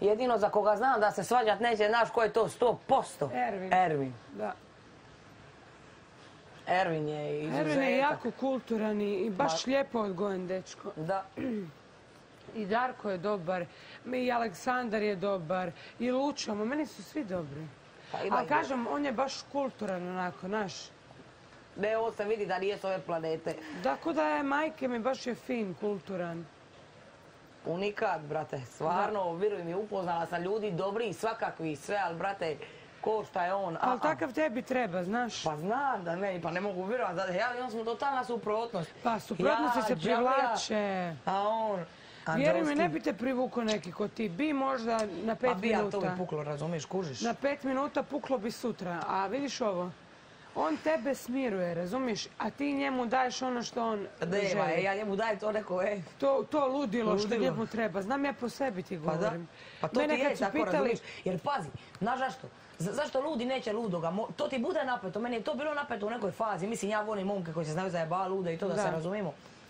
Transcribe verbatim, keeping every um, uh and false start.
Jedino za koga znam da se svađat neće, znaš ko je to sto posto? Ervin. Ervin. Da. Ervin je izuzetak. Ervin je jako kulturan i baš lijepo odgojen dečko. Da. I Darko je dobar, i Aleksandar je dobar, i Lučamo, meni su svi dobri. Ali kažem, on je baš kulturan onako, naš. Ne, ovo se vidi da nije s ove planete. Da, ko da je majke mi, baš je fin, kulturan. Unikat, brate, stvarno, vjeruj mi, upoznala sam ljudi dobri i svakakvi sve, ali brate, ko šta je on. Ali takav tebi treba, znaš. Pa znam da meni, pa ne mogu vjerovati, ja i on smo totalna suprotnost. Pa suprotnosti se privlače. A on... Vjeruj mi, ne bi te privuko neki ko ti. Bi možda na pet minuta. Pa bi, ja to bi puklo, razumiješ, kužiš. Na pet minuta puklo bi sutra. A vidiš ovo, on tebe smiruje, razumiješ? A ti njemu daješ ono što on želi. Ja njemu dajem to neko, ej. To ludilo što njemu treba. Znam ja po sebi ti govorim. Pa to ti je tako, razumiješ. Jer pazi, znaš zašto? Zašto ludi neće ludoga? To ti bude napeto. Meni je to bilo napeto u nekoj fazi. Mislim, ja volim momke koji se znaju zajebava lude i to da se razumijemo.